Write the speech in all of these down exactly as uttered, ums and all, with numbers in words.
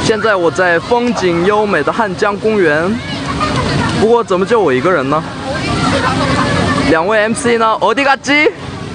现在我在风景优美的汉江公园，不过怎么就我一个人呢？两位 M C 呢？어디 갔지？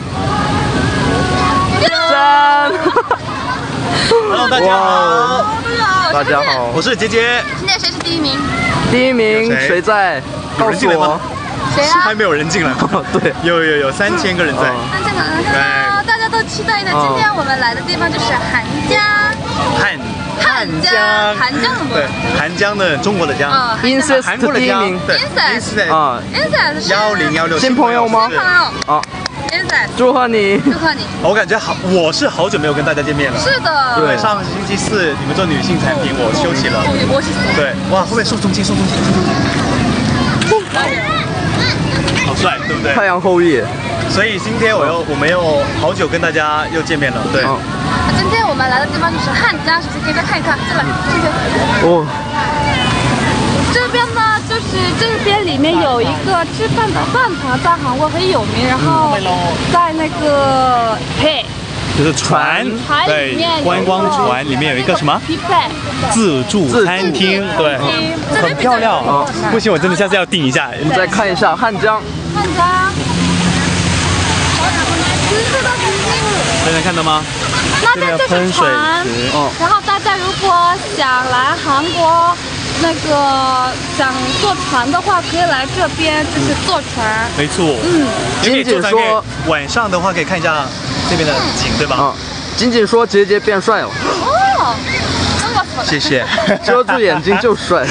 짠！ Hello， 大家好， 大家好， 我是杰杰。 今天谁是第一名？ 第一名谁在？告诉我。 谁啊？ 还没有人进来。 对， 有有有三千个人在。 三千个人。对，大家都期待呢。今天我们来的地方就是韩江。 汉汉江，韩江的对，韩江的中国的江。 啊 ，Insist 韩国的江。 对 ，Insist 啊 ，Insist 是幺零幺六新朋友吗？ 新朋友。 啊。 Insist 祝贺你！ 祝贺你！ 我感觉好，我是好久没有跟大家见面了。 是的。 对，上个星期四你们做女性产品，我休息了。 我是。 对，哇，后面受中心，受中心，受中心。好帅，对不对？ 太阳后裔。 所以今天我又我们又好久跟大家又见面了，对。 哦、 今天我们来的地方就是汉江，首先给大家看一看，这个这边。 哦。 这边呢，就是这边里面有一个吃饭的饭堂，在韩国很有名。然后在那个嘿。 就是船，对，观光船里面有一个什么自助餐厅，对，很漂亮啊！不行，我真的下次要订一下。 我们再看一下汉江， 汉江， 大家看到吗？ 那边就是船，然后大家如果想来韩国，那个想坐船的话，可以来这边，就是坐船。 没错， 嗯，仅仅说晚上的话可以看一下。这边的景对吧？啊， 仅仅说杰杰变帅了。 哦， 谢谢。 遮住眼睛就帅。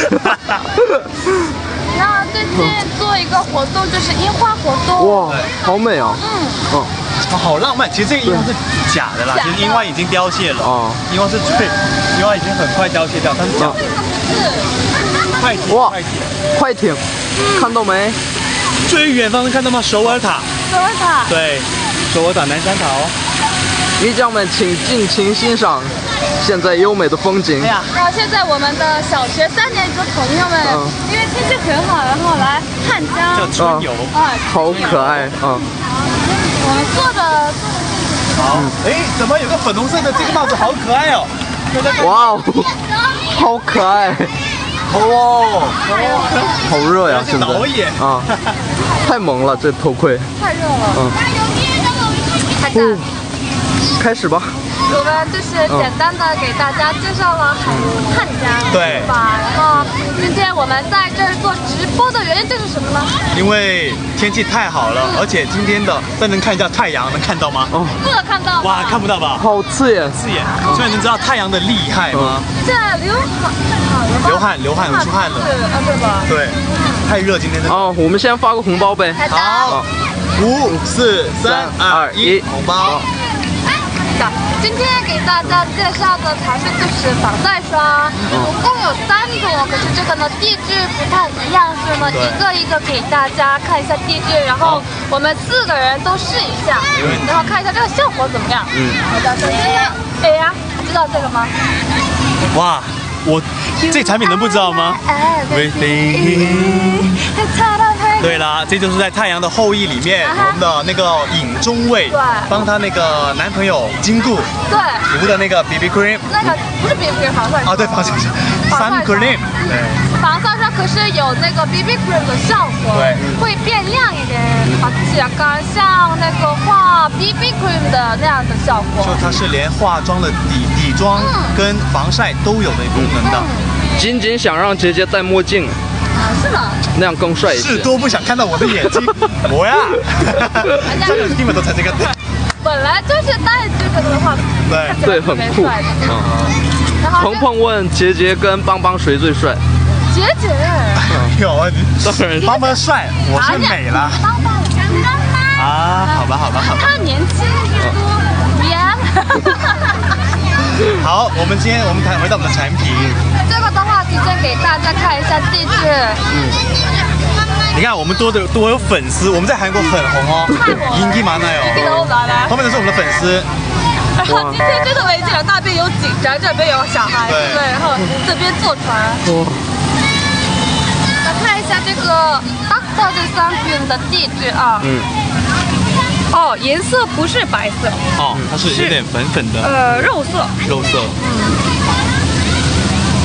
然后最近做一个活动，就是樱花活动。 哇，好美啊！ 嗯。 哦， 好浪漫。其实这个樱花是假的啦，其实樱花已经凋谢了。哦。樱花是最，樱花已经很快凋谢掉，它是假的。快艇。哇， 快艇，看到没？ 最远方能看到吗？首尔塔。 首尔塔。 对。首尔塔南山塔哦， 迷将们请尽情欣赏现在优美的风景。 然后现在我们的小学三年级的朋友们，嗯、因为天气很好，然后来汉江叫春游， 啊，好可爱啊！ 我们坐的好，哎，怎么有个粉红色的这个帽子，好可爱哦！ 哇哦，好可爱！哦，好热呀，现在啊，太萌了，这头盔。 太热了。嗯。开始。 开始吧。 我们就是简单的给大家介绍了汉汉江， 对吧？然后今天我们在这儿做直播的原因就是什么呢？ 因为天气太好了，而且今天的再能看一下太阳，能看到吗？ 哦，不能看到。 哇，看不到吧？ 好刺眼， 刺眼。所以能知道太阳的厉害吗？ 现在流汗， 流汗，流汗，出汗了。 啊，对吧？ 对，太热今天的。 哦，我们先发个红包呗。 好。五四三二一，红包。 今天给大家介绍的产品就是防晒霜，总共有三种，可是这个呢地质不太一样，所以呢一个一个给大家看一下地质，然后我们四个人都试一下，然后看一下这个效果怎么样。嗯，好的，首先呢 A 呀，知道这个吗？ 哇，我这产品能不知道吗 ？Everything。对啦，这就是在《太阳的后裔》里面我们的那个尹中尉帮他那个男朋友金顾对涂的那个 B B cream， 那个不是 B B cream 防晒霜啊，对防晒霜 sun cream， 对， 防晒霜可是有那个 B B cream 的效果， 对， 会变亮一点，而且刚像那个画 B B cream 的那样的效果， 就它是连化妆的底底妆跟防晒都有的功能的。 仅仅想让杰杰戴墨镜。 啊，是吗？ 那样更帅一些。 是多不想看到我的眼睛，我呀，你们都才这个。 本来就是戴这个的话， 对对，很酷。嗯。然后鹏鹏问杰杰跟邦邦谁最帅？ 杰杰。 有啊， 当然邦邦帅，我是美了。 邦邦刚刚吗？ 啊，好吧，好吧，好吧。 他年轻，无言。 好，我们今天我们谈回到我们的产品。 这个的话，提前给大家看一下地质。嗯。 你看，我们多的多有粉丝，我们在韩国很红哦，인기많아요。后面的是我们的粉丝。 然后今天这个围巾有那边有紧张，这边有小孩，对不对？然后这边坐船。来看一下这个 Doctor Sunbeam 的地质啊。嗯。哦，颜色不是白色。 哦，它是有点粉粉的。 呃，肉色。 肉色。嗯。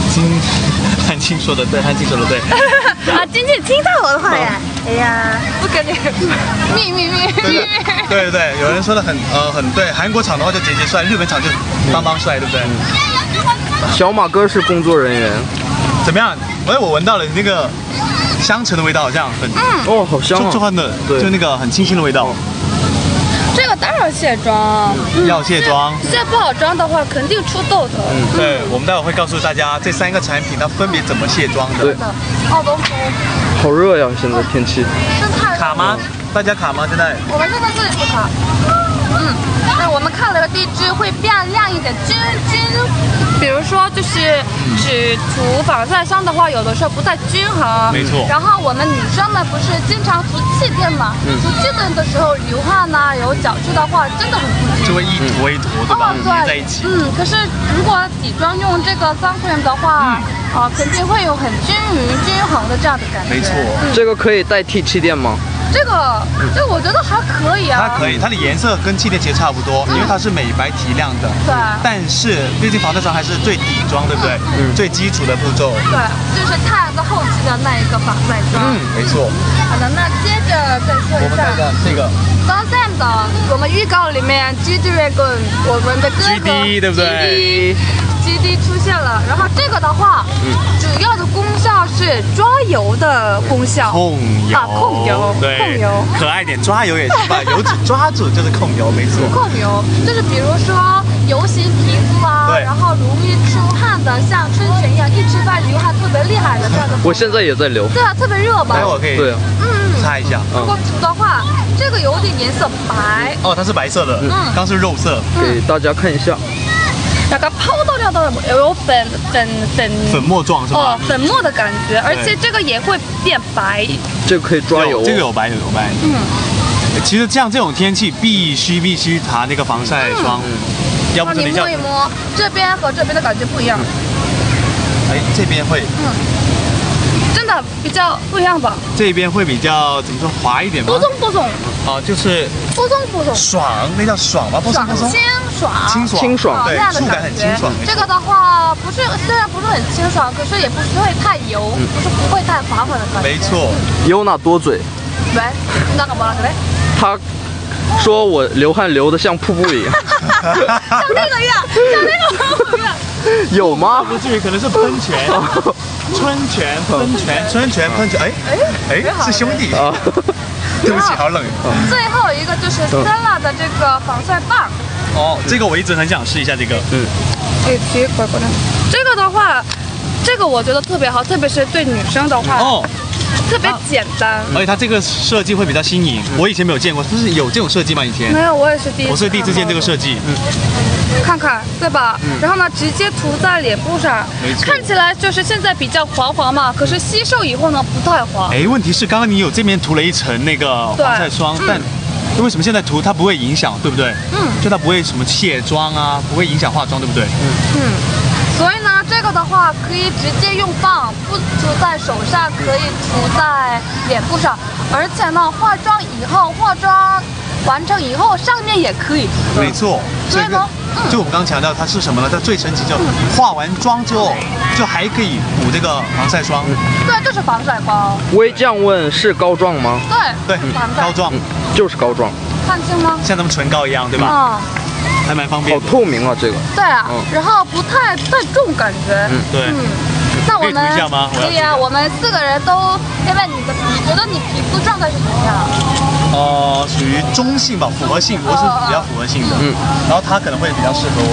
静说的对，汉静说的对。 啊，晶晶听到我的话呀！哎呀，不跟你秘密秘密。 对对对对对，有人说的很呃很对，韩国场的话就杰杰帅，日本场就邦邦帅，对不对？ 小马哥是工作人员， 怎么样？哎，我闻到了那个香橙的味道，好像很嗯哦，好香啊！ 就换的， 对， 就那个很清新的味道。 这个当然卸妆， 嗯、要卸妆。 卸不好妆的话，肯定出痘的。 嗯，对，我们待会会告诉大家这三个产品它分别怎么卸妆的。 对。 奥东夫。 好热呀，现在天气。 真太卡吗？大家卡吗？现在？ 我们现在这里不卡。嗯，那我们看了个地支会变亮一点，均均。比如说，就是只涂防晒霜的话，有的时候不太均衡。 没错。 然后我们女生呢，不是经常涂气垫嘛？嗯。涂气垫的时候流汗呐、有角质的话，真的很不均。 就会一坨一坨，对吧？ 哦，对。 在一起。 嗯，可是如果底妆用这个 sunscreen 的话，啊、肯定会有很均匀、均衡的这样的感觉。 没错。 这个可以代替气垫吗？ 这个，这个我觉得还可以啊。 它可以，它的颜色跟气垫其实差不多，因为它是美白提亮的。 对。 但是毕竟防晒霜还是最底妆，对不对？嗯。最基础的步骤。 对，就是太阳的后期的那一个防晒霜。 嗯，没错。 好的，那接着再说一下。 我们看一下这个。 Sunsam 的，我们预告里面 G Dragon 我们的哥哥 G D 对不对 ？G D 出现了，然后这个的话，嗯，主要的功效是抓油的功效。 控油。 啊，控油。 对。 控油。 可爱点，抓油也是把油脂抓住就是控油，没错。 控油就是比如说油性皮肤啊，然后容易出汗的，像春泉一样，一吃饭流汗特别厉害的这样的。 我现在也在流。 对啊，特别热吧？ 待会我可以。 对啊。 嗯。 擦一下。 如果涂的话，这个有点颜色白。 哦，它是白色的。嗯。刚是肉色。 给大家看一下。 那个泡到掉的有粉粉粉粉末状是吧？ 哦，粉末的感觉，而且这个也会变白。 这个可以抓油。 这个有白有白。嗯。其实像这种天气，必须必须擦那个防晒霜。嗯。要不你摸一摸，这边和这边的感觉不一样。 哎，这边会。嗯。 真的比较不一样吧？ 这边会比较怎么说滑一点吗？ 波松波松。 哦，就是波松波松。 爽，那叫爽吗？波松波松。 清爽。 清爽。 清爽。 对，触感很清爽。 这个的话，不是虽然不是很清爽，可是也不是会太油，不是不会太滑滑的感觉。 没错。 优娜多嘴。 喂，你干嘛了？ 他说我流汗流得像瀑布一样。 像那个样，像那个瀑布一样。 有吗？ 不至于，可能是喷泉。春泉喷泉，春泉喷泉，哎哎哎，是兄弟啊！对不起，好冷。 最后一个就是 Stella 的这个防晒棒。 哦，这个我一直很想试一下这个。嗯。 哎，别乖乖的。这个的话，这个我觉得特别好，特别是对女生的话。哦。特别简单。 而且它这个设计会比较新颖，我以前没有见过，就是有这种设计吗？以前？ 没有，我也是第一次。 我是第一次见这个设计。嗯。 看看，对吧？嗯、然后呢，直接涂在脸部上，看起来就是现在比较滑滑嘛，可是吸收以后呢，不太滑。 哎，问题是刚刚你有这边涂了一层那个防晒霜，但为什么现在涂它不会影响，对不对？嗯，就它不会什么卸妆啊，不会影响化妆，对不对？嗯嗯。所以呢，这个的话可以直接用棒，不涂在手上，可以涂在脸部上，而且呢，化妆以后化妆。完成以后，上面也可以涂。 没错， 所以呢， 嗯、就我们刚刚强调，它是什么呢？它最神奇，就化完妆之后，就还可以补这个防晒霜。 嗯、对，就是防晒霜。 微降问是膏状吗？ 对对，膏状、 嗯，就是膏状。 看清吗？ 像咱们唇膏一样，对吧？ 啊、 嗯，还蛮方便。 好透明啊，这个。 对啊，嗯、然后不太太重感觉。 嗯，对。嗯那我们可以涂一下吗？ 可以啊，我们四个人都，因为你的，你觉得你皮肤状态是怎么样？ 哦、呃，属于中性吧，复合性，我是比较复合性的。嗯。然后它可能会比较适合我。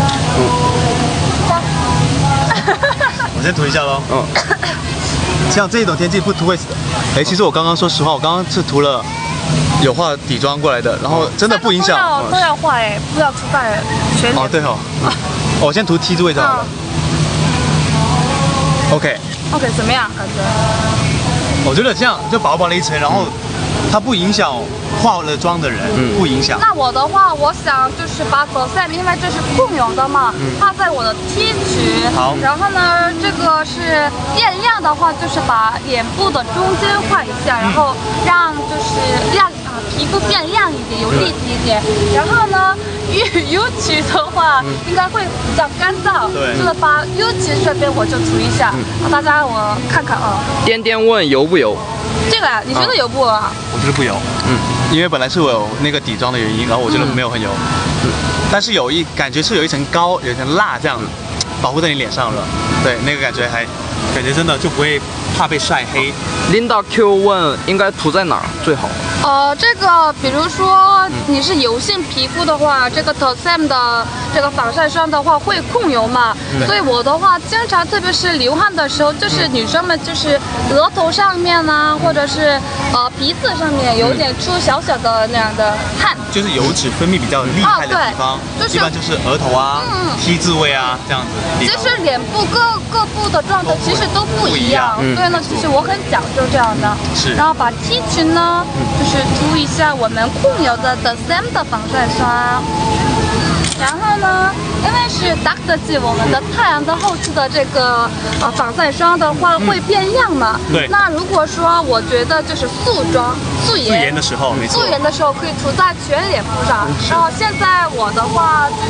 嗯。我先涂一下喽。嗯。像这种天气不涂会死。哎，其实我刚刚说实话，我刚刚是涂了有化底妆过来的，然后真的不影响。 都要都要化哎，不要涂在全脸。 哦，对哦。哦，我先涂 T 字位置好了。OK OK 怎么样？感觉？ 我觉得这样就薄薄了一层，然后它不影响化了妆的人，嗯、不影响。 那我的话，我想就是把手塞，因为这是控油的嘛，嗯、画在我的 T 区。 好。 然后呢，这个是变亮的话，就是把脸部的中间画一下，嗯、然后让就是亮啊皮肤变亮一点，有立体一点。然后呢，U U 区的话应该会比较干燥， 对， 就是把 U 区这边我就涂一下，嗯、大家我看看啊。 颠颠问油不油？ 这个啊，你觉得油不啊？ 我觉得不油，嗯，因为本来是我有那个底妆的原因，然后我觉得没有很油，嗯，但是有一感觉是有一层膏，有一层蜡这样子保护在你脸上了，对，那个感觉还感觉真的就不会怕被晒黑。 Linda Q 问应该涂在哪儿最好？ 呃，这个比如说你是油性皮肤的话，这个 Tosem 的这个防晒霜的话会控油嘛，嗯、所以我的话经常特别是流汗的时候，就是女生们就是额头上面呢、啊，或者是呃鼻子上面有点出小小的那样的汗， 就是油脂分泌比较厉害的地方，哦就是、一般就是额头啊、嗯、T 字位啊这样子。 其实脸部各各部的状态其实都不一样， 嗯、 所以呢，其实我很讲究这样的。 是。 然后把 T 群呢，嗯、就是涂一下我们控油的 The Sam 的防晒霜。然后呢，因为是 Doctor G 我们的太阳的后期的这个呃防晒霜的话会变亮嘛。 嗯、对。 那如果说我觉得就是素妆、素颜、 素颜的时候，没错。 素颜的时候可以涂在全脸部上。然后现在我的话就是。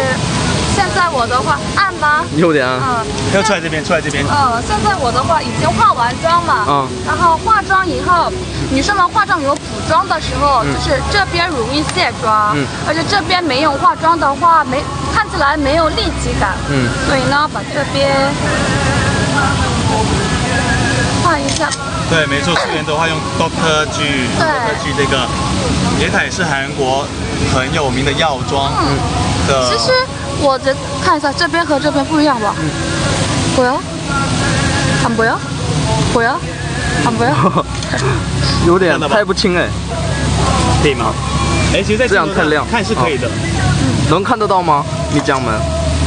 现在我的话暗吗？ 有点暗。 嗯， 要出来这边，出来这边。 嗯，现在我的话已经化完妆嘛。嗯。然后化妆以后，女生们化妆有补妆的时候，嗯、就是这边容易卸妆，嗯、而且这边没有化妆的话，没看起来没有立体感。嗯。所以呢，把这边画一下。 对，没错，素颜的话用 Doctor G，Doctor G 这个，也它也是韩国很有名的药妆的。 其实。我这看一下，这边和这边不一样吧？嗯。보여？안 보여？보여？안 보여？ 有点拍不清哎。 可以吗？哎，其实在这样太亮， 看是可以的。 嗯。能看得到吗？你讲们。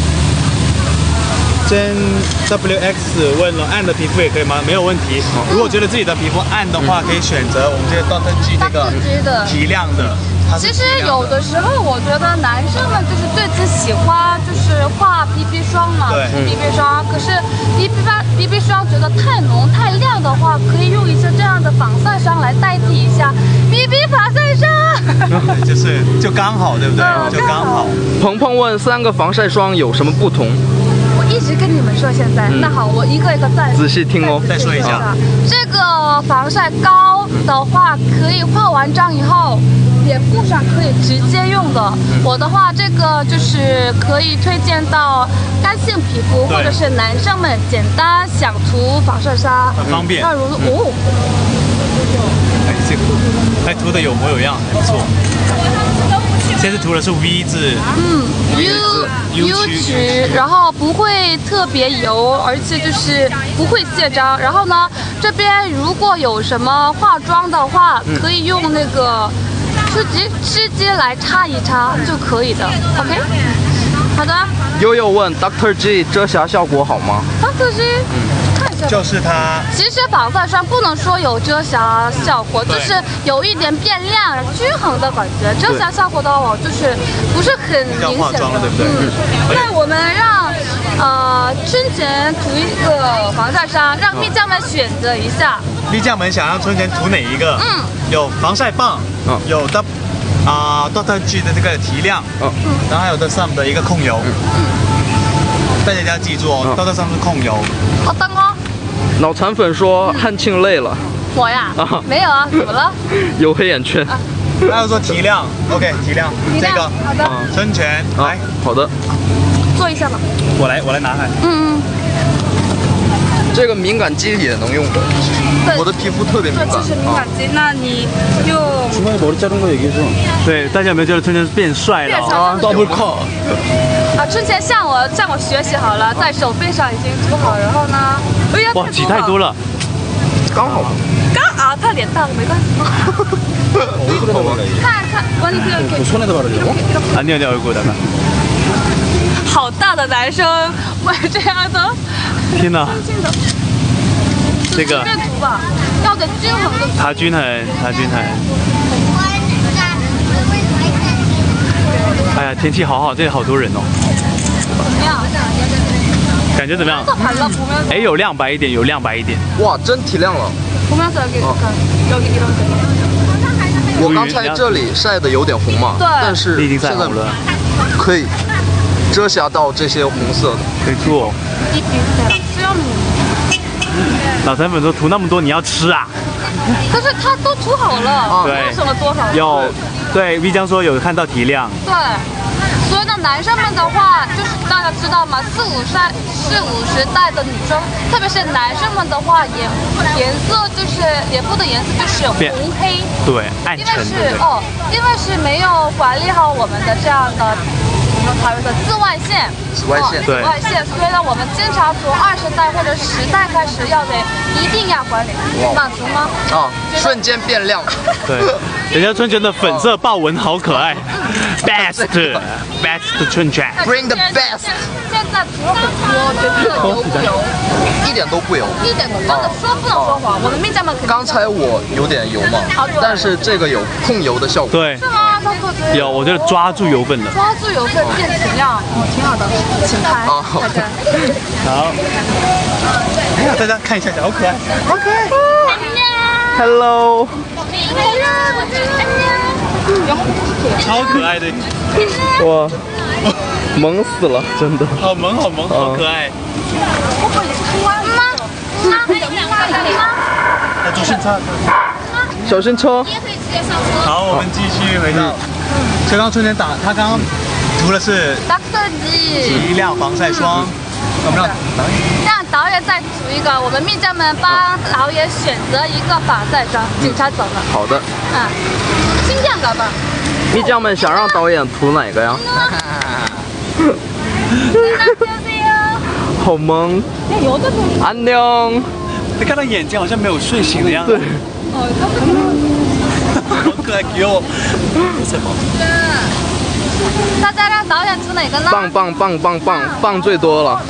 真 W X 问了，暗的皮肤也可以吗？没有问题。如果觉得自己的皮肤暗的话，可以选择我们这个 Doctor G 这个提亮的。 其实有的时候，我觉得男生们就是最最喜欢就是画 B B 霜嘛， 对 ，B B 霜。可是 B B 霜 B B 霜觉得太浓太亮的话，可以用一些这样的防晒霜来代替一下 B B 防晒霜。 就是就刚好，对不对？就刚好。 鹏鹏问三个防晒霜有什么不同？ 我一直跟你们说，现在、嗯、那好，我一个一个再仔细听哦， 再说一下。 这个防晒膏的话，可以化完妆以后。脸部上可以直接用的，嗯、我的话这个就是可以推荐到干性皮肤或者是男生们简单想涂防晒霜， 很方便。 那如哦， 哎，这个还涂的有模有样，还不错。现在涂的是 V 字， 嗯 ，U U 区，然后不会特别油，而且就是不会卸妆。然后呢，这边如果有什么化妆的话，嗯、可以用那个。直接直接来擦一擦就可以的 ，OK？ 好的。 悠悠问 Doctor G 遮瑕效果好吗 ？Doctor G， 嗯，看一下。 就是它。 其实防晒霜不能说有遮瑕效果，就是有一点变亮、均衡的感觉。遮瑕效果的话，就是不是很明显的， 对不对？ 嗯。那我们让呃春前涂一个防晒霜，让蜜酱们选择一下。 蜜酱们想让春前涂哪一个？嗯。有防晒棒，嗯、有的啊、呃、Doctor G 的这个提亮，嗯，然后还有 The Sam 的一个控油，嗯，大家要记住哦、嗯、，Doctor Sam 是控油。 好灯哦。 脑残粉说汉庆累了。 我呀？啊，没有啊，怎么了？ 有黑眼圈。 他要说提亮 ，OK， 提亮， 提亮， 这个好的。 春前来， 好的。 做一下吧。 我来，我来拿开。 嗯嗯。 这个敏感肌也能用的，我的皮肤特别敏感。 这是敏感肌，啊、那你用。 对，大家有没有觉得春前变帅了啊 ？Double cut。 啊，春前向我向我学习好了，在手背上已经涂好，然后呢，哎呀， 哇，挤太多了， 刚好。 刚啊，他脸大了，没关系。看看，我你可以给。 아니요 아니요 얼굴에다가。 好大的男生，我这样的。 天哪！这个。 随便涂吧，要的均衡的。 它均衡，它均衡。哎呀，天气好好，这里好多人哦。 怎么样？ 感觉怎么样？哎，有亮白一点，有亮白一点。 哇，真提亮了。 보면서 여기 약간 여기 이런 데. 我刚才这里晒的有点红嘛， 对， 但是已经晒红了， 可以遮瑕到这些红色的。 没错。老残粉说涂那么多你要吃啊？ 可是它都涂好了， 对， 省了多少？ 有，对 V 江说有看到提亮。 对。所以呢，男生们的话，就是大家知道嘛，四五十、四五十代的女生，特别是男生们的话，眼颜色就是脸部的颜色就是红黑， 对，暗沉的。 因为是哦，因为是没有管理好我们的这样的。它有个紫外线， 紫外线， 紫外线，所以呢，我们经常从二十代或者十代开始要得一定要管理，满足吗？ 啊，瞬间变亮。 对，人家春泉的粉色豹纹好可爱 ，best best 春泉 ，bring the best。 现在涂了很多，觉得油不油？ 一点都不油， 一点都真的说不能说谎，我们命家们肯定。 刚才我有点油嘛，但是这个有控油的效果。 对。 是吗？ 有，我觉得抓住油分了。 抓住油分变挺亮，哦，挺好的，请拍大家。 好。哎呀，大家看一下，好可爱，好可爱。 Hello。 超可爱的。 哇，萌死了，真的。 好萌，好萌，好可爱。 妈妈， 来，注顺车。 小心车。 好，我们继续回到。所以刚刚春天打，他刚刚涂的是 Doctor G 提亮防晒霜。我们让导演。 让导演再涂一个，我们蜜酱们帮导演选择一个防晒霜。警察走了。 好的。 啊，新疆的吧。 蜜酱们想让导演涂哪个呀？好萌。安妞。 你看他眼睛好像没有睡醒的样子。对。好可爱，给我。 大家让导演涂哪个呢？ 棒棒棒棒棒棒最多了。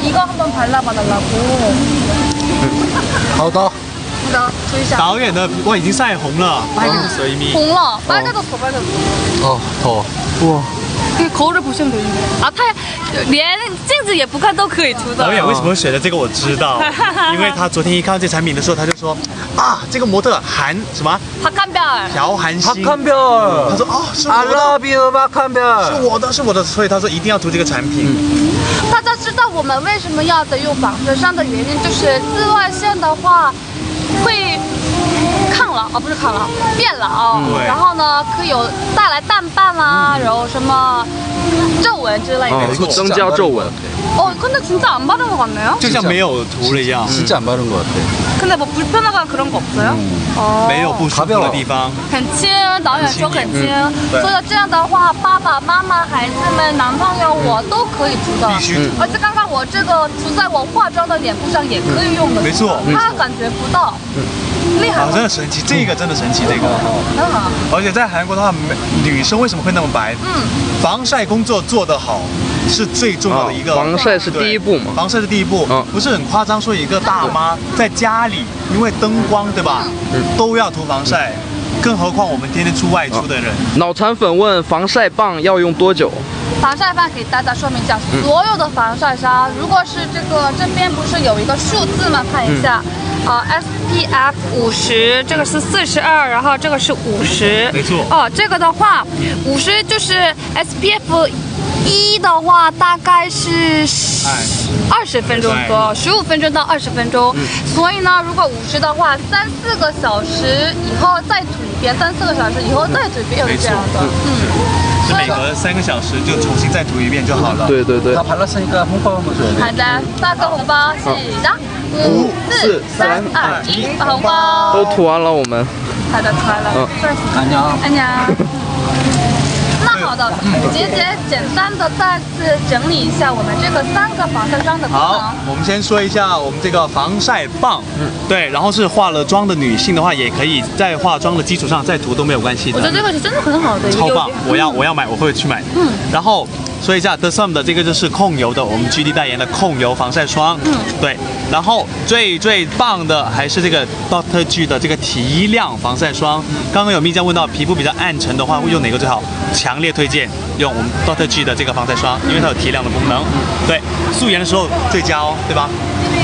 好的。 好的，涂一下。 导演的哇已经晒红了，빨개졌어이미。 红了，빨개졌어빨개졌어。 哦，头。哇。 口儿不像的啊，他连镜子也不看都可以涂的。 导演为什么会选的这个我知道，因为他昨天一看到这产品的时候，他就说啊，这个模特韩什么？ 박한별。 朴韩星。 박한별。 他说哦，是我的。 I love you，박한별。 是我的，是我的，所以他说一定要涂这个产品。 大家知道我们为什么要得用防晒霜的原因，就是紫外线的话会。抗老啊，不是抗老，变老。嗯、然后呢，可以有带来淡斑啦，嗯、然后什么皱纹之類嘅， 哦，增加皱纹。 哦，근데 진짜 안 바른 것 같네요. 就像没有涂了一样。 진짜 안 바른 것 같아. 근데 뭐 불편하거나 그런 거 없어요? 음. 어. 没有不舒服的地方。 很轻，导演说很轻，所以这样的话，爸爸妈妈、孩子们、男朋友我都可以涂的。 必须涂。 而且刚刚我这个涂在我化妆的脸部上也可以用的。 没错， 他感觉不到。厉害！ 啊，真的神奇，这个真的神奇，这个。 很好。 而且在韩国的话，女生为什么会那么白？嗯，防晒工作做得好是最重要的一个。 防晒是第一步嘛？ 防晒是第一步，不是很夸张说一个大妈在家里，因为灯光对吧，都要涂防晒，更何况我们天天出外出的人。 脑残粉问防晒棒要用多久？ 防晒棒给大家说明一下，所有的防晒霜，如果是这个这边不是有一个数字吗？看一下。啊 ，S P F 五十，这个是四十二，然后这个是五十， 没错。 哦，这个的话，五十就是 S P F 一的话，大概是二十分钟左右，十五分钟到二十分钟。嗯、所以呢，如果五十的话，三四个小时以后再涂一遍，三四个小时以后再涂一遍，又是这样的。嗯。 是每隔三个小时就重新再涂一遍就好了。 对对对。 好的，发个红包，是的。五四三二一，发红包。 都涂完了，我们。 好的，涂完了。嗯。 安娘。 安娘。那好的，杰杰简单的再次整理一下我们这个三个防晒霜的功能。 好，我们先说一下我们这个防晒棒。嗯。对，然后是化了妆的女性的话，也可以在化妆的基础上再涂都没有关系的。 我觉得这个是真的很好的一个。 超棒！我要我要买，我会去买。嗯。然后说一下 The Sun 的这个就是控油的，我们 G D 代言的控油防晒霜。嗯。对。然后最最棒的还是这个 Doctor G 的这个提亮防晒霜。刚刚有蜜酱问到皮肤比较暗沉的话，会用哪个最好？强烈推荐用我们 Doctor G 的这个防晒霜，因为它有提亮的功能。对，素颜的时候最佳哦，对吧？嗯。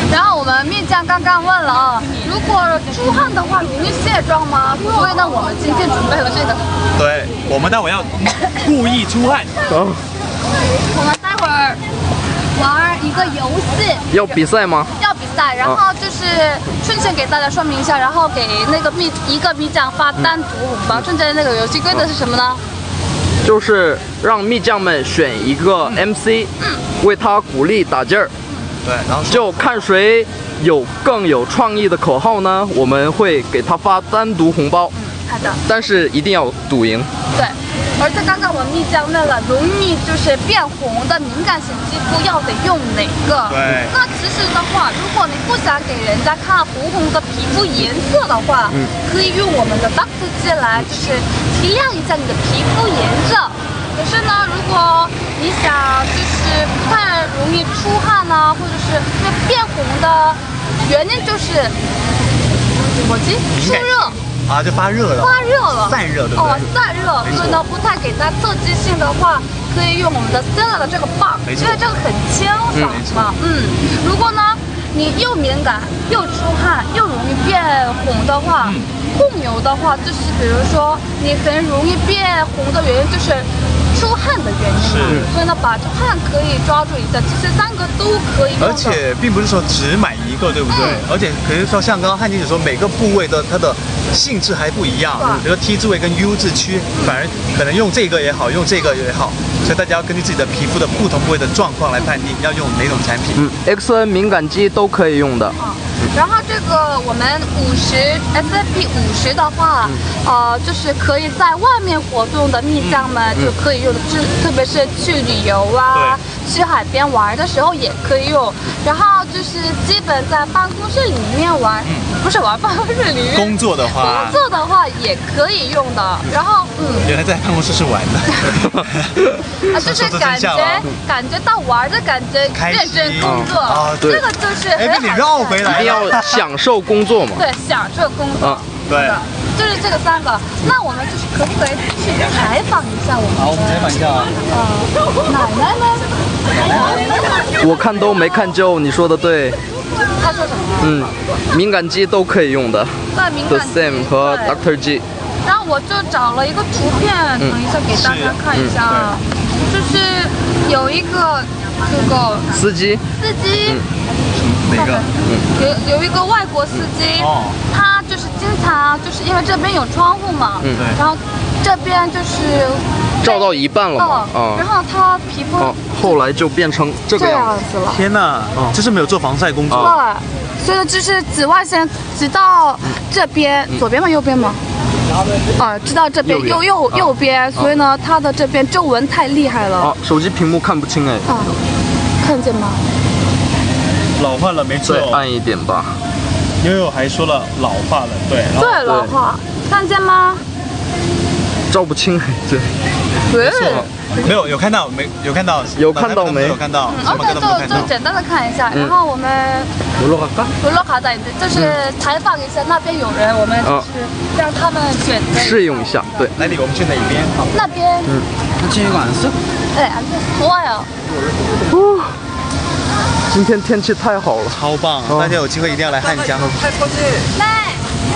然后我们蜜酱刚刚问了啊，如果出汗的话容易卸妆吗？所以呢，我们今天准备了这个。 对，我们待会要故意出汗。 我们待会儿玩一个游戏。 要比赛吗？ 要比赛，然后就是瞬间给大家说明一下，然后给那个蜜一个蜜酱发单独红包。瞬间那个游戏规则是什么呢？ 就是让蜜酱们选一个 M C，、嗯、为他鼓励打劲儿。 对，然后就看谁有更有创意的口号呢，我们会给他发单独红包。 嗯，好的。 但是一定要赌赢。 对，而且刚刚我蜜酱问了，容易就是变红的敏感型肌肤要得用哪个？ 对。 那其实的话，如果你不想给人家看红红的皮肤颜色的话，嗯，可以用我们的 Doctor G 来就是提亮一下你的皮肤颜色。可是呢，如果你想就是不太容易出汗呢、啊，或者是因为变红的原因就是什么肌？出热啊，就发热了， 发热了， 散热对不对？ 哦，散热，所以呢，不太给它刺激性的话，可以用我们的 Stella 的这个棒，因为这个很清爽嘛。嗯，如果呢你又敏感又出汗又容易变红的话。嗯控油的话，就是比如说你很容易变红的原因就是出汗的原因嘛，所以呢，把汗可以抓住一下，其实三个都可以用的。 而且并不是说只买一个，对不对？嗯、而且可以说像刚刚汉姐说，每个部位的它的性质还不一样，比如说 T 字位跟 U 字区，反而可能用这个也好，用这个也好，所以大家要根据自己的皮肤的不同部位的状况来判定要用哪种产品。 嗯 ，X N 敏感肌都可以用的。 嗯然后这个我们五十 S F P 五十的话，嗯、呃，就是可以在外面活动的蜜酱们就可以用的，嗯、特别是去旅游啊、去海边玩的时候也可以用。然后就是基本在办公室里面玩，嗯、不是玩办公室里面工作的话， 工作的话也可以用的。然后嗯， 原来在办公室是玩的， 啊，就是感觉感觉到玩的感觉，认真工作啊，对，这个就是很好。 哎，被你绕回来了。 要享受工作嘛？ 对，享受工作。 啊， 对， 就是这个三个。那我们就是可不可以去采访一下我们？ 好，我们采访一下啊。 呃，奶奶呢？ 我看都没看就，你说的对。 他说什么？ 嗯，敏感肌都可以用的。 对，敏感肌。 The Same 和 Doctor G。 然后我就找了一个图片，等一下给大家看一下啊，就是有一个这个司机， 司机。 哪个？ 有有一个外国司机，哦、他就是经常就是因为这边有窗户嘛，嗯、然后这边就是照到一半了嘛， 哦、然后他皮肤、哦、 后来就变成这个样子了。 天哪，哦、这是没有做防晒工作。 对，所以就是紫外线直到这边，嗯、左边吗？右边吗？啊，直到这边右右右边，所以呢，它的这边皱纹太厉害了。 哦，手机屏幕看不清哎。 啊，看见吗？ 老化了，没错。 再暗一点吧。 悠悠还说了老化了，对。 对，老化，看见吗？ 照不清，对。 对。 没有，有看到没？有看到。 有看到没？ 有看到。 嗯，哦，对，就就简单的看一下，然后我们。 不落卡。 不落卡的，就是采访一下那边有人，我们就是让他们选择。 试用一下，对。 来，我们去哪边？ 那边。 嗯。那进一个颜色。 哎，颜色哇呀。 哦。今天天气太好了， 超棒！大家有机会一定要来汉江。 来，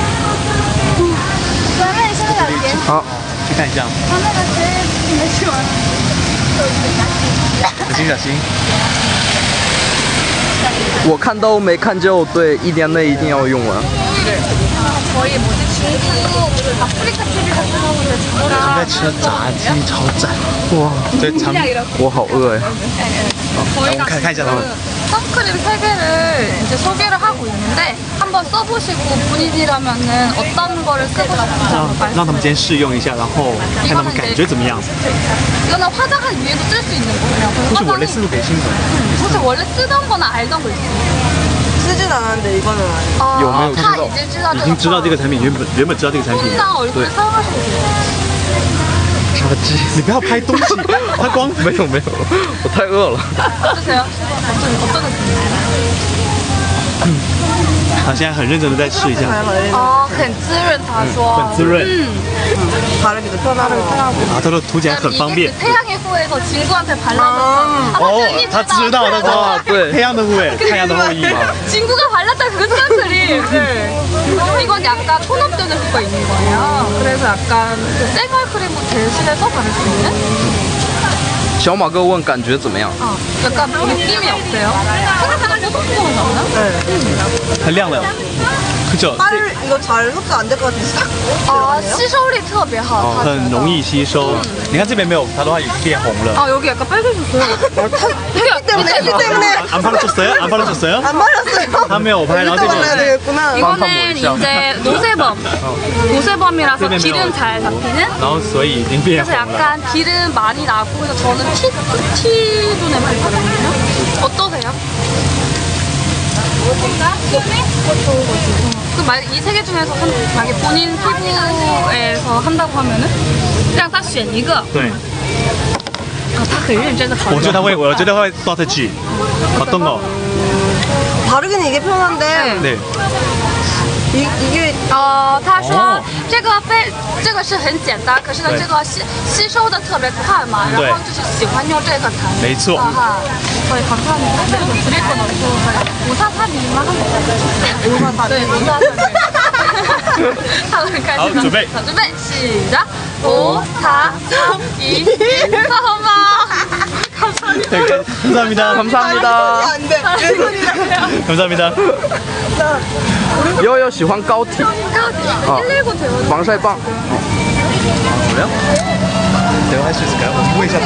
咱们现在有钱。 好， 去看一下。 他那个谁没去玩？ 小心小心。 我看都没看就，对，一年内一定要用完。 我们在吃炸鸡，超赞！哇，这长， 我好饿呀。 我们看看一下他们。 선크림 세 개를 이제 소개를 하고 있는데 한번 써보시고 본인이라면은 어떤 거를 쓰고 싶은지 한번 말씀해 주세요. 让他们先试用一下，然后看他们感觉怎么样。 이거는 화장한 위에도 쓸 수 있는 거예요. 혹시 원래 쓰고 계신 거예요? 혹시 원래 쓰던 거나 알던 거 있어요? 쓰진 않았는데 이거는 어, 有没有知道？ 已经知道这个产品，原本原本知道这个产品。 항상 얼굴 사용하시고 계세요. 炸鸡， 你不要拍东西，他光没有没有，我太饿了。 어떠세요? 어떤 어떤 느낌이에요? 他现在很认真的在试一下。 哦，很滋润，他说。 很滋润。 嗯。 바르기도 편하고. 아, 저도涂起来很方便。 태양의 후에서 친구한테 발라줬어. 아, 어, 사실 이 他知道他知道 네. 太阳的후에太阳的后裔 친구가 발랐다 그 사람들이. 네. 이건 약간 톤업되는 효과 있는 거예요. 그래서 약간 그 생얼 크림 대신해서 바를 수 있는. 小马哥问感觉怎么样？ 어, 약간 느낌이 어때요? 생각보다 뽀송뽀송하지 않나? 네. 很亮的 그쵸? 빨 이거 잘 흡수 안 될 것 같은데 싹 어, 들어가네요. 吸收力特别好，它很容易吸收你看这边没有它的话已经变红了 아 여기 약간 빨개졌어요. 햇빛 때문에 햇빛 때문에 안 바르셨어요? 안 바르셨어요? 안 말랐어요. 한 명 오파이 이따 발라야 되겠구나. 이거는 이제 노세범, 노세범이라서 네, 기름 잘 잡히는. 然后所以已经变 그래서 红了 약간 기름 많이 나고 그래서 저는 티, 티도 냄새 나거든요. 어떠세요? 그 만약 이 세 개 중에서 한, 만약에 본인 피부에서 한다고 하면은 그냥 딱选一个. 对 아, 他很认真的考虑. 我觉得会我觉得会 Doctor G 어떤 거? 바르기는 이게 편한데 네 이, 이게 哦，他说哦这个非这个是很简单，可是呢， 对这个吸吸收的特别快嘛，然对后就是喜欢用这个产品。 没错啊哈，所以감사합니다。这个드릴거없어우사사비吗？우사사비。对，우사사비。他很开心。 好准备好，准备，起着，五、四、三、一，好吗？ 네, 감사합니다 감사합니다. 안 돼. 내 손이랑 감사합니다 悠悠喜欢膏体， 일일구 대원. 防晒棒。 그래요? 제가 할 수 있을까요? 보이샵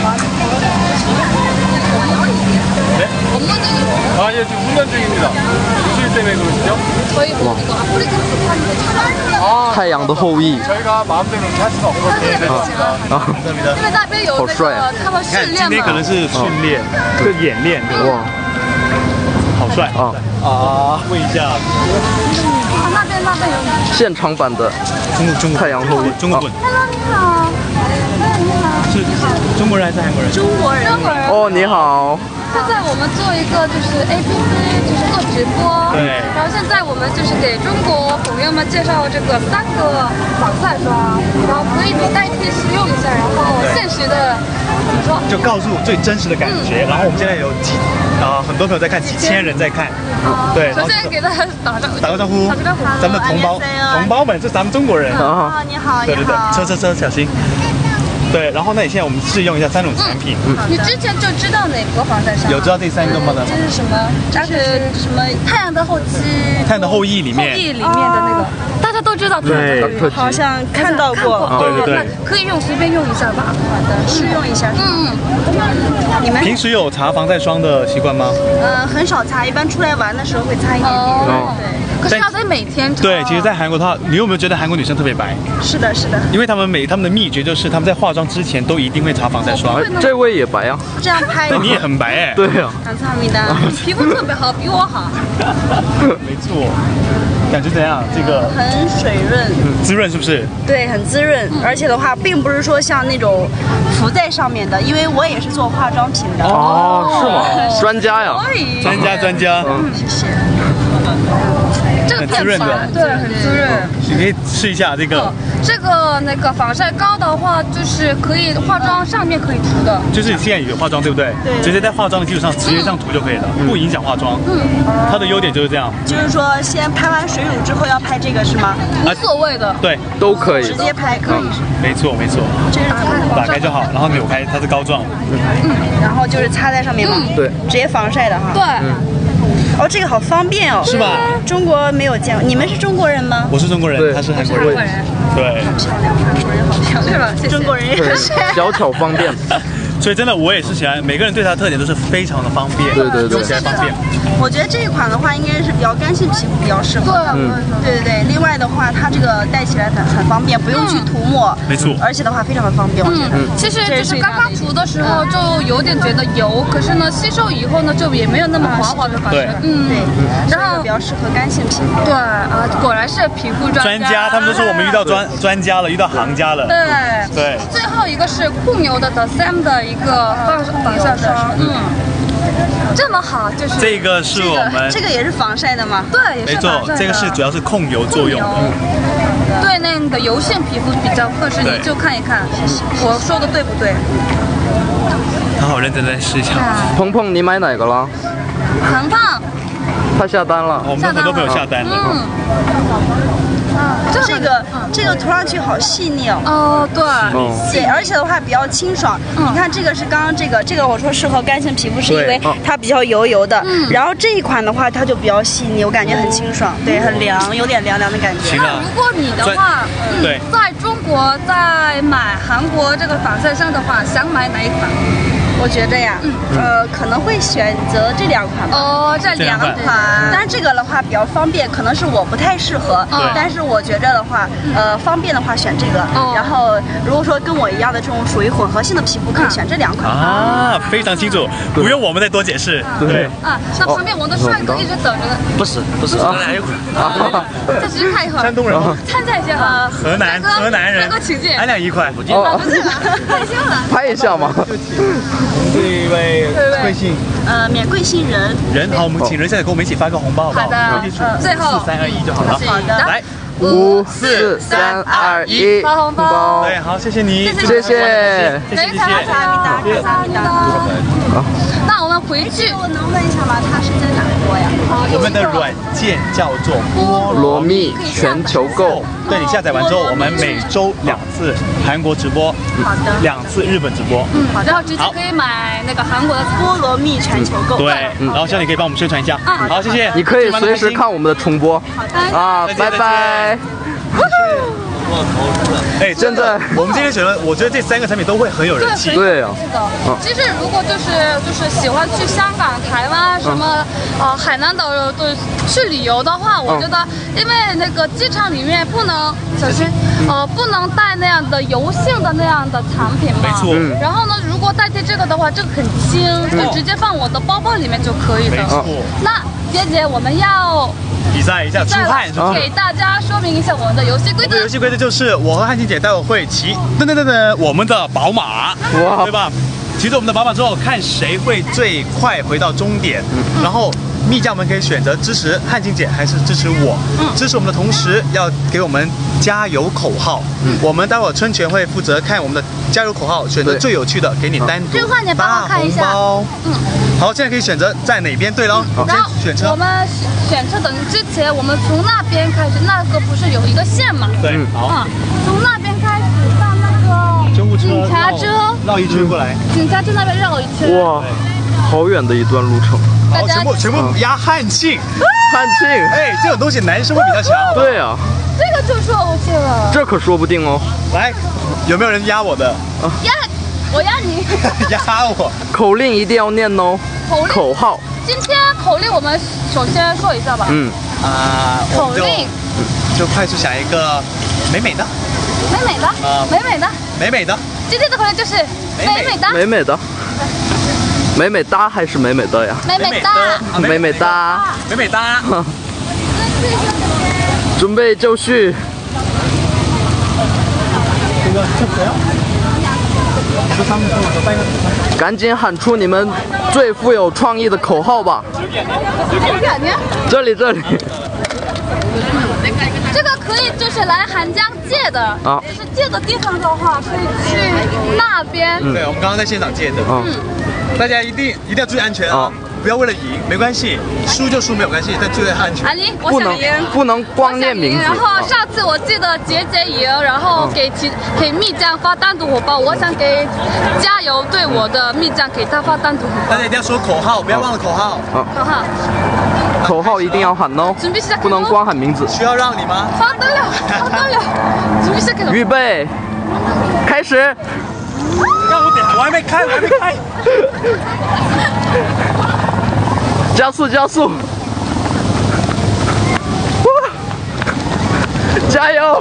네? 업무 중이고 아, 예, 지금 훈련 중입니다. 무술 때문에 그러시죠? 저희 뭐 이거 아프리카에서 파는 거 촬영. 太阳的后裔。 저희가 마음대로 이렇게 할 수는 없거든요. 아, 감사합니다. 因为那边有那好帅啊个他们训看今练嘛天可能。是训练，这演练，对吧？ 哇好帅啊！ 啊！问一下， 啊，那边那边有。 现场版的中国中国太阳后裔中国滚 Hello，你好。你好。 是中国人还是韩国人？ 中国人。中国人。 哦，你好。 现在我们做一个就是 A P P，就是做直播。 对然后现在我们就是给中国朋友们介绍这个三个防晒霜，然后可以你代替使用一下，然后现实的怎么说？ 就告诉最真实的感觉。然后我们现在有几啊、很多朋友在看，几千人在看。对，然后首先给大家打个打个招呼打个招呼。， 咱们的同胞同胞们，这是咱们中国人。 啊， 你好， 对对对，车车车小心。对，然后那你现在我们试用一下三种产品， 你之前就知道哪个防晒霜？ 有知道这三个吗？ 这是什么？这是什么？太阳的后期。 太阳的后裔里后面， 裔里面的那个，大家都知道。 对，特好像看到过。 对对对那可以用，随便用一下吧。好的， 试用一下。 嗯， 你们平时有擦防晒霜的习惯吗？ 呃很少擦，一般出来玩的时候会擦一点点。 哦， 对， 可是要得每天擦。 对，其实，在韩国的话，你有没有觉得韩国女生特别白？ 是的，是的。 因为他们每他们的秘诀就是他们在化妆之前都一定会擦防晒霜。 哎，这位也白啊。 这样拍。 那你也很白哎。 对啊。 감사합니다。 皮肤特别好，比我好。 没错。感觉怎样？这个很水润， 滋润是不是？ 对，很滋润，而且的话，并不是说像那种浮在上面的，因为我也是做化妆品的。 哦，是吗？专家呀。 可以。 专家专家， 谢谢。 这个很滋润的片对，很滋润。 你可以试一下这个， 这个那个防晒膏的话，就是可以化妆上面可以涂的。 就是你现在有化妆对不对？ 对直接在化妆的基础上直接这样涂就可以了，不影响化妆。嗯，它的优点就是这样。 就是说，先拍完水乳之后要拍这个是吗？ 无所谓的。 对， 都可以直。接拍可以是吗？ 没错没错， 这是打开就好，然后扭开，它是膏状。 然后就是擦在上面嘛， 对， 直接防晒的哈。 对。 哦，这个好方便哦。 是吧？ 中国没有见过，你们是中国人吗？ 我是中国人， 对他是韩国韩国人。 人。 对， 是吧？谢谢。 中国人也对， 是。 小巧方便。 所以真的我也是喜欢，每个人对它的特点都是非常的方便， 对对对用起来方便。 我觉得这一款的话，应该是比较干性皮肤比较适合。 嗯对对对。另外的话，它这个戴起来很很方便，不用去涂抹。 没错而且的话非常的方便，我觉得。 嗯，其实就是刚刚涂的时候就有点觉得油，可是呢吸收以后呢就也没有那么滑滑的感觉。 对嗯， 对， 然后比较适合干性皮肤。 对啊，果然是皮肤专专家，他们都说我们遇到专专家了，遇到行家了。 对对。 最后一个是酷牛的 The Sam 的一个防防晒霜，嗯，这么好，就是这个是我们这个也是防晒的吗？ 对，也没错是防晒，的这个是主要是控油作用的。 对那个油性皮肤比较合适， 对你就看一看，我说的对不对？ 认真在试一下。 鹏鹏，你买哪个了？ 鹏鹏， 他下单了。 我们很多朋友下单了。 嗯。 这个这个涂上去好细腻哦。 哦，对。 对，而且的话比较清爽。你看这个是刚刚这个，这个我说适合干性皮肤，是因为它比较油油的。然后这一款的话，它就比较细腻，我感觉很清爽，对，很凉，有点凉凉的感觉。 那如果你的话， 对， 在中国在买韩国这个防晒霜的话，想买哪一款？ 我觉得呀，呃，可能会选择这两款吧。 哦，这两款， 但是这个的话比较方便，可能是我不太适合。但是我觉着的话，呃，方便的话选这个。然后如果说跟我一样的这种属于混合性的皮肤，可以选这两款。 啊，非常清楚，不用我们再多解释。对。 啊，那旁边我的帅哥一直等着呢。 不是不是，咱俩一会儿。再继续看一会儿。 山东人吗？ 参赛一下啊。 河南河南人。 帅哥请进。 俺俩一块。 哦。 害羞了。 拍一下嘛。 这一位贵姓？ 呃，免贵姓人。 人，好，我们请人现在给我们一起发个红包，好不好？ 好的。最后四三二一就好了。 好的。 来， 五四三二一， 发红包。 对，好，谢谢你， 谢谢，谢谢， 谢谢。 好， 那我们回去， 我能问一下吗？它是在哪播呀？ 我们的软件叫做菠萝蜜全球购。 对，你下载完之后，我们每周两次韩国直播， 好的， 两次日本直播， 嗯，好的，然后直接可以买那个韩国的菠萝蜜全球购。 对，然后希望你可以帮我们宣传一下。好，谢谢。 你可以随时看我们的重播。 好的， 啊，拜拜。 哎，真的，我们今天选了，我觉得这三个产品都会很有人气。 对啊， 是的。其实如果就是就是喜欢去香港、台湾什么呃海南岛都去旅游的话，我觉得因为那个机场里面不能小心呃不能带那样的油性的那样的产品嘛。 没错。 然后呢，如果代替这个的话，这个很轻，就直接放我的包包里面就可以的。 没错。 那姐姐，我们要。 比赛一下出汗， 给大家说明一下我们的游戏规则。 游戏规则就是我和汉晴姐待会会骑噔噔噔噔我们的宝马，对吧？骑着我们的宝马之后，看谁会最快回到终点，然后蜜酱们可以选择支持汉晴姐还是支持我。支持我们的同时要给我们加油口号。我们待会儿春泉会负责看我们的加油口号，选择最有趣的给你单独发红包。嗯。好，现在可以选择在哪边对喽？ 然后选车。 我们选车等之前，我们从那边开始，那个不是有一个线嘛？ 对，好。 啊，从那边开始到那个救护车， 警察车， 绕一圈过来。 警察车那边绕一圈。 哇，好远的一段路程。 好，全部全部压汉庆。 汉庆， 哎，这种东西男生会比较强。 对啊。 这个就说 OK 了。 这可说不定哦。 来，有没有人压我的？ 压。我压你， 压我！ 口令一定要念哦。 口令口号。 今天口令我们首先说一下吧。 嗯。 啊。 口令。 就快速想一个美美的。 美美的。啊。美美的。 美美的。 今天的口令就是美美的。 美美的。美美哒还是美美的呀？ 美美哒。 美美哒。 美美哒。 准备就绪。 这个这谁啊？ 赶紧喊出你们最富有创意的口号吧！这里这里。 这个可以就是来韩江借的啊，就是借的地方的话，可以去那边。 对，我们刚刚在现场借的。嗯，大家一定一定要注意安全啊！不要为了赢没关系，输就输没有关系，但注意安全。 安妮，我不能不能光念名字。 然后上次我记得杰杰赢，然后给其给蜜酱发单独红包，我想给加油对我的蜜酱给他发单独红包。 大家一定要说口号，不要忘了口号。 口号。 口号一定要喊哦，不能光喊名字。 需要让你吗？ 发得了，发得了。准备开始。 预备，开始。 让我点，我还没开，我还没开。 加速加速！加油！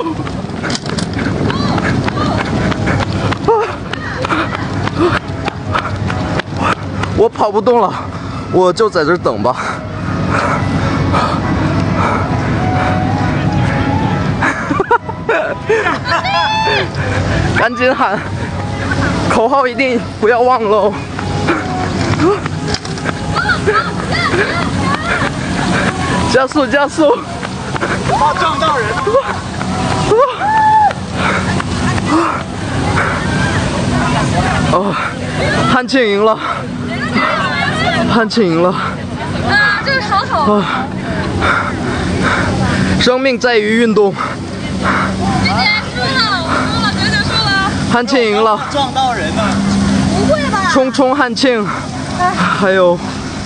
我跑不动了，我就在这儿等吧。赶紧喊，口号一定不要忘喽！加速加速！ 怕撞到人！ 哦，汉庆赢了，汉庆赢了。 啊，这个好好。 啊，生命在于运动。 今天输了，我输了，九九输了。 汉庆赢了。 撞到人了。 不会吧？ 冲冲汉庆，还有。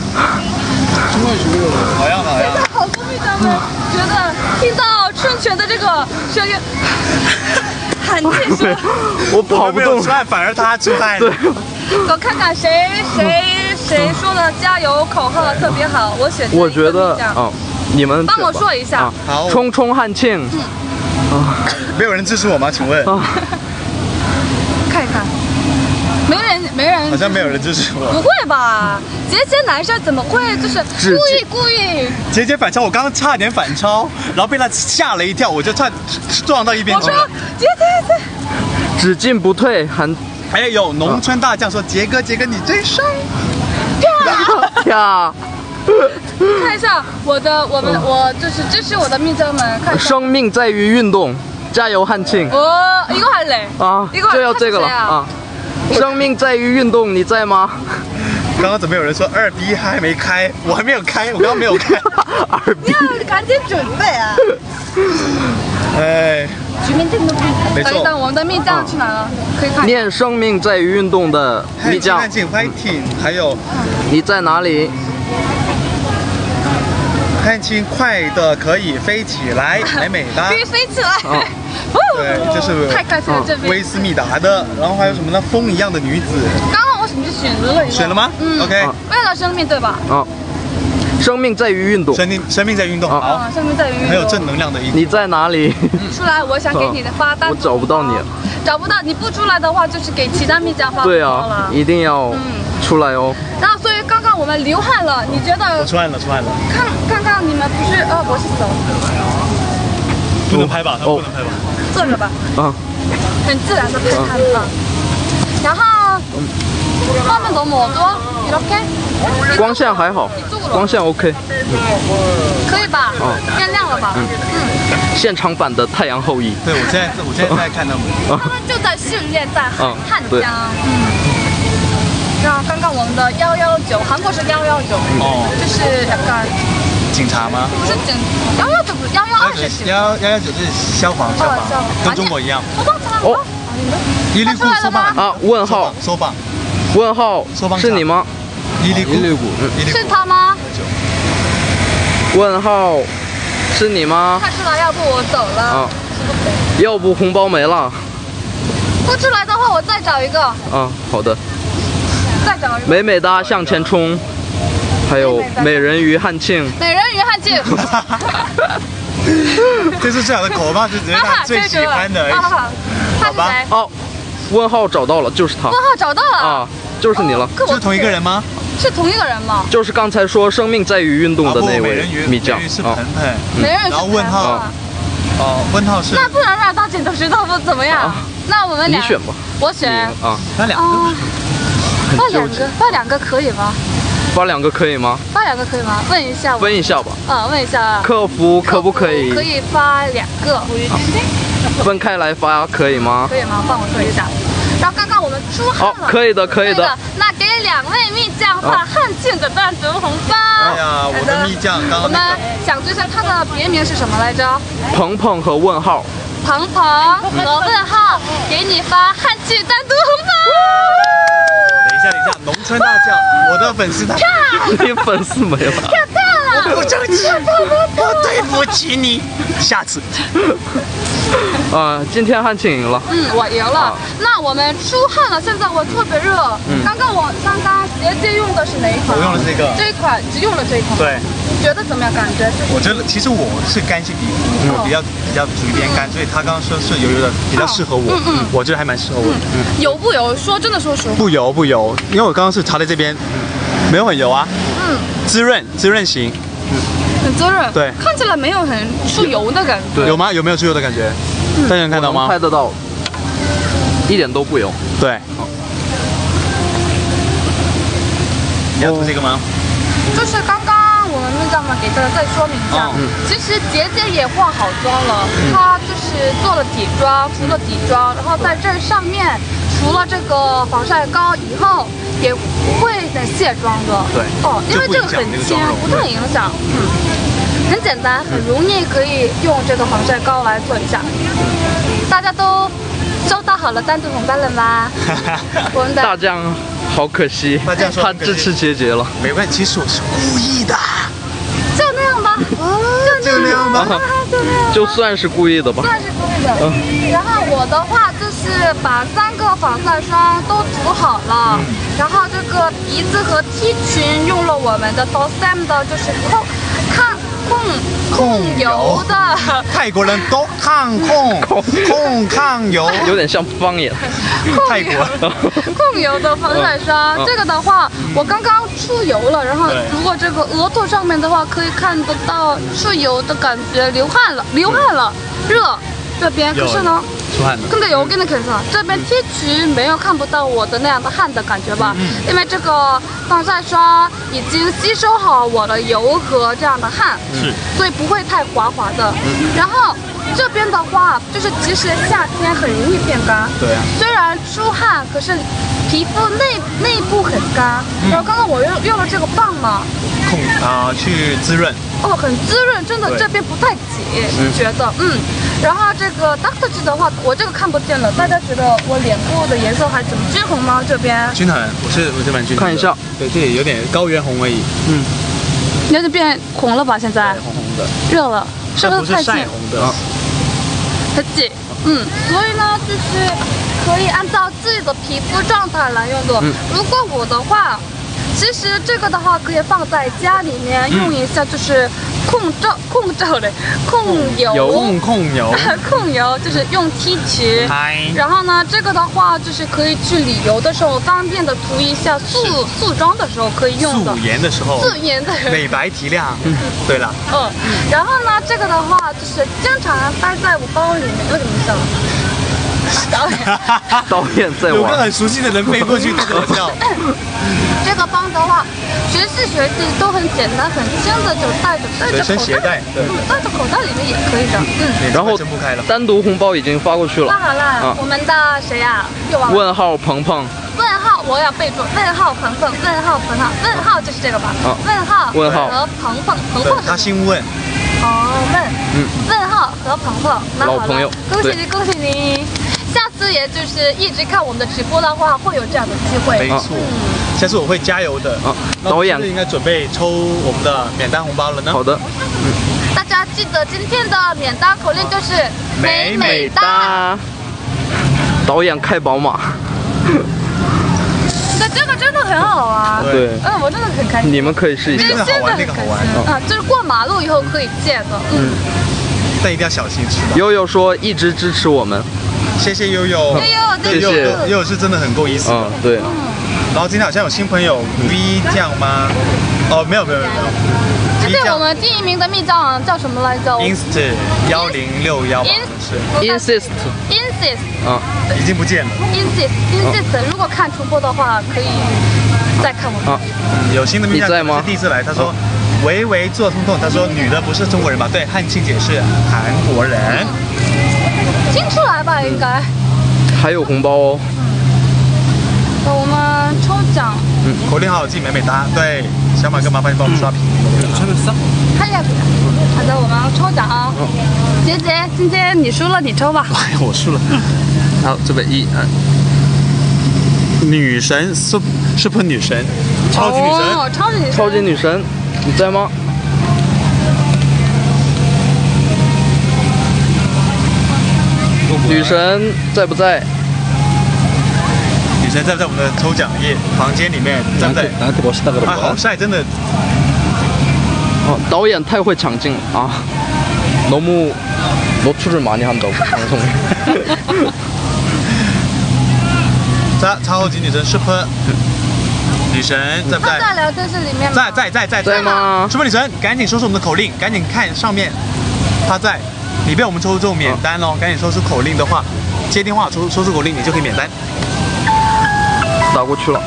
好样的，好样的。 好多蜜酱们觉得听到春泉的这个声音，喊庆说， 我跑不动， 出汗，反而他出汗。 对。 我看看谁谁谁说的加油口号特别好，我选择。 我觉得哦，你们帮我说一下。 好，冲冲汉庆。 啊，没有人支持我吗？请问？ 看一看。没人，没人， 好像没有人支持我。 不会吧？杰杰男生怎么会就是故意故意？ 杰杰反超，我刚刚差点反超，然后被他吓了一跳，我就差撞到一边去了。 我说杰杰， 只进不退，还还有农村大将说杰哥杰哥你最帅。 呀！ 看一下我的，我们我就是支持我的蜜椒们。看生命在于运动，加油汉庆！ 哦，一个还累啊，就要这个了啊！生命在于运动，你在吗？ 刚刚怎么有人说二逼还没开？我还没有开，我刚刚没有开。 二逼， 你要赶紧准备啊！ 哎，没错。 等一等，我们的蜜酱去哪了？可以看。 念生命在于运动的蜜酱。 汉庆 fighting， 还有你在哪里？ 汉庆快的可以飞起来，美美哒。 可以飞起来。 对，这是太开心了，这边威斯密达的，然后还有什么呢？风一样的女子。 刚刚我什么就选了， 选了吗？嗯 ，OK。 为了生命，对吧？ 啊，生命在于运动。 生命，生命在运动。好， 生命在于运动。 很有正能量的一。 你在哪里？ 出来，我想给你的发单。 我找不到你。 找不到，你不出来的话，就是给其他蜜酱发。 对啊，一定要出来哦。 然后，所以刚刚我们流汗了，你觉得？ 我出汗了，出汗了。 看，看看你们不是呃，我是手。 不能拍吧？他不能拍吧？ 坐着吧。 啊。 很自然的拍他们啊。然后，后面너무 어두워？이렇게？ 光线还好，光线 OK。 可以吧？哦。变亮了吧？嗯。 现场版的太阳后裔。 对，我现在我现在在看他们。 他们就在训练，在汉江。嗯。然后刚刚我们的幺幺九，韩国是幺幺九，哦，就是약간 警察吗？ 不是警，幺幺九不是幺幺二是幺幺幺九是消防，消防，跟中国一样。 哦， 伊利库收棒啊？问号收棒？ 问号是你吗？ 伊利库， 是他吗？ 问号是你吗？ 看出来，要不我走了。啊， 要不红包没了。 不出来的话，我再找一个。 啊，好的。 再找一个。 美美哒向前冲，还有美人鱼汉庆。 美人鱼汉庆。 这是最好的口号，是只是他最喜欢的。 好吧。 哦，问号找到了，就是他。 问号找到了啊，就是你了。 是同一个人吗？ 是同一个人吗？ 就是刚才说生命在于运动的那位米酱。 是鹏鹏。 美人鱼是然后问号。哦，问号是。 那不然让他剪刀石头布怎么样？那我们俩。 你选吧。 我选。 啊， 发两个。 发两个，发两个可以吗？ 发两个可以吗？ 发两个可以吗？问一下。 问一下吧。 嗯，问一下。 客服可不可以？ 可以发两个。 分开来发可以吗？ 可以吗？帮我说一下。然后刚刚我们出汗了。 好，可以的，可以的。 那给两位蜜酱发汉庆的单独红包。 哎呀，我的蜜酱刚刚。 我们想知道他的别名是什么来着？ 鹏鹏和问号。 鹏鹏和问号给你发汉庆单独红包。 等一下，等一下，农村大将，我的粉丝他。 你粉丝没了。 跳跳了。 不争气，我对不起你，下次。 啊，今天汉庆赢了。 嗯，我赢了。那我们出汗了，现在我特别热。嗯。刚刚我刚刚杰杰用的是哪一款？ 我用的是这个。 这一款只用了这一款。 对。 觉得怎么样？感觉？ 我觉得其实我是干性皮肤，我比较比较属于偏干，所以他刚刚说是油油的，比较适合我。嗯嗯。我觉得还蛮适合我的。嗯。 油不油？说真的，说实话。 不油不油，因为我刚刚是擦在这边，没有很油啊。嗯。滋润滋润型。 很滋润。 对。 看起来没有很出油的感觉。 有吗？有没有出油的感觉？大家能看到吗？ 拍得到，一点都不油。 对。你要涂这个吗？ 就是刚刚我们蜜酱们给大家再说明一下，其实杰杰也化好妆了，她就是做了底妆，涂了底妆，然后在这上面除了这个防晒膏以后，也不会很卸妆的。 对。 哦，因为这个很轻，不太影响。嗯，很简单，很容易可以用这个防晒膏来做一下。大家都收到好了单独红包了吗？我们的大酱好可惜，他支持杰杰了。 没关系，其实我是故意的。 就那样吧， 就那样吧， 就那样。 就算是故意的吧。 算是故意的。然后我的话就是把三个防晒霜都涂好了，然后这个鼻子和 T 裙用了我们的 D O S M 的，就是控抗控控油的。 泰国人都抗控控抗油， 有点像方言。 泰国控油的防晒霜，这个的话我刚刚出油了，然后如果这个额头上面的话，可以看得到出油的感觉，流汗了，流汗了，热。这边可是呢， 出汗了。 근데 여기는 괜찮아。这边 T 裙没有看不到我的那样的汗的感觉吧？嗯。因为这个防晒霜已经吸收好我的油和这样的汗， 是， 所以不会太滑滑的。嗯。然后这边的话，就是其实夏天很容易变干。 对啊。 虽然出汗，可是皮肤内内部很干。然后刚刚我用用了这个棒嘛， 控啊去滋润。 哦，很滋润，真的这边不太紧，觉得嗯。然后这个 Doctor G 的话，我这个看不见了，大家觉得我脸部的颜色还怎么均衡吗？这边均衡，我是我是蛮均衡。 看一下， 对，这里有点高原红而已。嗯， 有点变红了吧？现在红红的， 热了，是不是太近？红的， 太近。嗯，所以呢，就是可以按照自己的皮肤状态来用的。嗯、如果我的话，其实这个的话可以放在家里面用一下，就是控皱控皱的控油控控油控油，就是用 T 裙。然后呢，这个的话就是可以去旅游的时候方便的涂一下，素素妆的时候可以用的。 素颜的时候。素颜的美白提亮。嗯，对了。 嗯，然后呢，这个的话就是经常待在我包里面，为什么笑？导演， 导演在玩。 有个很熟悉的人飞过去对着我笑。 这个包的话，学是学习都很简单，很轻的就带着带着口袋，对，带着口袋里面也可以的。嗯， 然后睁不开了。 单独红包已经发过去了。 发好了，我们的谁呀？ 问号鹏鹏。 问号我要备注，问号鹏鹏，问号鹏鹏，问号就是这个吧？问号问号和鹏鹏，鹏鹏他姓问。 哦，问，嗯，问号和鹏鹏， 老朋友， 恭喜你，恭喜你。下次也就是一直看我们的直播的话，会有这样的机会。 没错，下次我会加油的。啊， 导演应该准备抽我们的免单红包了呢。 好的， 嗯，大家记得今天的免单口令就是美美哒。 导演开宝马。 对，这个真的很好玩。 对， 嗯，我真的很开心。 你们可以试一下， 真的好玩，那个好玩啊，就是过马路以后可以借的。嗯。 但一定要小心吃。 悠悠说一直支持我们， 谢谢悠悠。 悠悠， 谢谢。 悠悠是真的很够意思。 嗯，对。 然后今天好像有新朋友 V 酱吗？哦，没有没有没有没有。 今天我们第一名的蜜酱叫什么来着 ？Inst 幺零六幺。 是。Insist。 Insist。 啊， 已经不见了。 Insist Insist， 如果看重播的话，可以再看我们。 啊， 有新的蜜酱是第一次来，他说。维维做通通，他说女的不是中国人吧？对，汉庆姐是韩国人。 听出来吧，应该。 还有红包哦。 嗯。我们抽奖。 嗯，口令好好记，美美哒。对，小马哥麻烦你帮我们刷屏。 看一下。好的，我们抽奖啊。杰杰，今天你输了，你抽吧。 哎呀，我输了。好，这边一二。女神 super super 女神，超级女神， 哦，超级女神， 超级女神，你在吗？女神在不在？ 女神在不在我们的抽奖页房间里面？在不在？啊，好晒，真的。 哦，导演太会抢镜啊！너무 노출을 많이 한다고 방송에. 超超级女神 Super 女神在不在？ 在聊天室里面吗？ 在在在在在吗 ？Super 女神，赶紧说出我们的口令，赶紧看上面，她在。你被我们抽中免单哦，赶紧说出口令的话，接电话说说出口令，你就可以免单。 打过去了。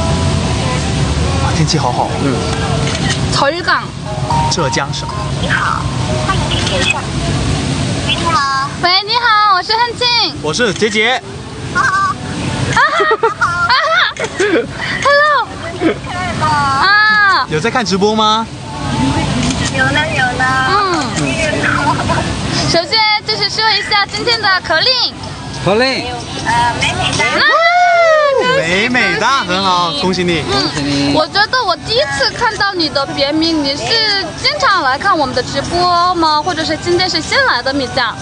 天气好好。 嗯。 曹日港， 浙江省。 你好，欢迎您留下。喂，你好。 喂，你好，我是汉庆。 我是杰杰。 好好。 Hello。啊。 有在看直播吗？ 有呢有呢。 嗯。首先就是说一下今天的口令。 口令。 呃，美美哒。 美美哒，很好，恭喜你。 恭喜你。 我觉得我第一次看到你的别名，你是经常来看我们的直播吗？或者是今天是新来的米酱？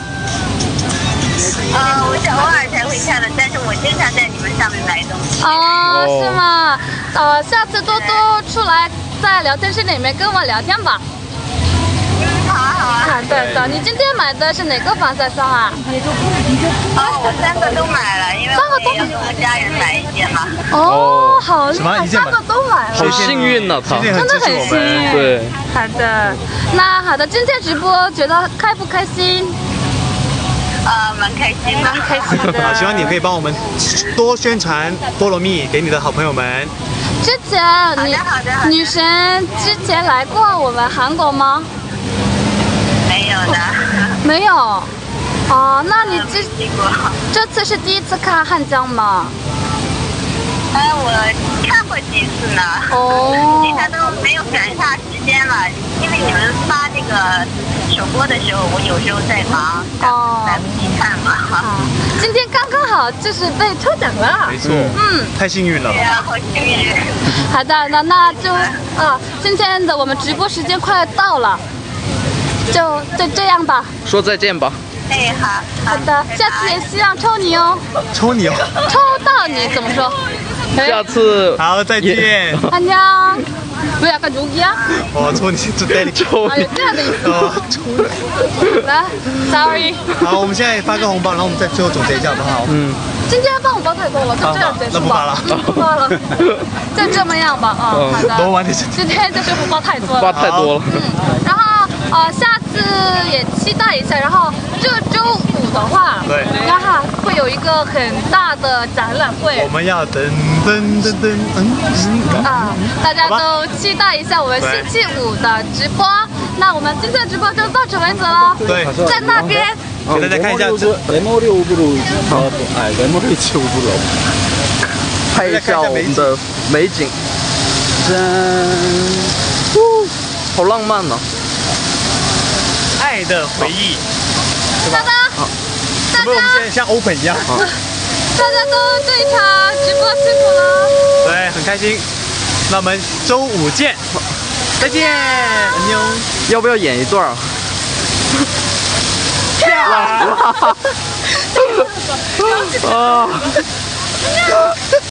呃，我是偶尔才会看的，但是我经常在你们上面买东西。 哦，是吗？呃，下次多多出来在聊天室里面跟我聊天吧。 嗯，好啊好啊。 啊，对的。你今天买的是哪个防晒霜啊？ 哦，我三个都买了，因为我也要给我家人买一件嘛。 哦，好厉害， 什么一件三个都买了。 好幸运呢，他。 真的很幸运。 对。 好的，那好的，今天直播觉得开不开心？ 呃，蛮开心的， 蛮开心的。 好，希望你可以帮我们多宣传菠萝蜜给你的好朋友们。 之前你女神之前来过我们韩国吗？ 没有的。 没有。哦，那你这过这次是第一次看汉江吗？ 哎，我看过几次呢。 哦。 经常都没有赶上时间了，因为你们发这个首播的时候，我有时候在忙， 哦， 来不及看嘛。 啊，今天刚刚好就是被抽奖了。 没错。 嗯。 太幸运了。 对啊，好幸运。 好的，那那就啊，今天的我们直播时间快到了，就就这样吧。 说再见吧。 哎，好。 好的，下次也希望抽你哦。 抽你哦。 抽到你怎么说？ 下次。 好，再见。 안녕。왜 약간 욕이야? 어, 초니 좀 때리. 아, 때려야 되겠어. 어, 초니. 来 ，sorry。 好，我们现在发个红包，然后我们再最后总结一下，好不好？ 嗯。 今天发红包太多了，就这样结束吧。 那不发了。 不发了，就这么样吧。啊，好的。 多玩点。 今天就是红包太多了。 发太多了。 嗯，然后呃，下次也期待一下。然后这周五的话， 对， 然后会有一个很大的展览会。 我们要噔噔噔噔嗯啊，大家都期待一下我们星期五的直播。那我们今天的直播就到此为止了。 对， 在那边。 给大家看一下。 메모리 오브로 아 메모리 오브로 拍一下我们的美景。짠，好浪漫呢。 爱的回忆， 是吧？大家， 是不是我们现在像 open 一样？ 大家都这一场直播辛苦了。 对，很开心。那我们周五见，再见，妞。 要不要演一段啊？啊！